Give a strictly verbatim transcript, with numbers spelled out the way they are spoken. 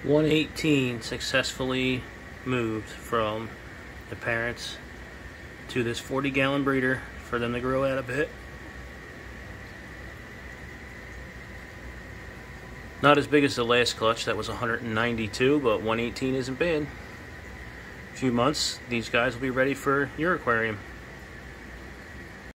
one eighteen successfully moved from the parents to this forty gallon breeder for them to grow at a bit. Not as big as the last clutch, that was one hundred ninety-two, but one eighteen isn't bad. A few months, these guys will be ready for your aquarium.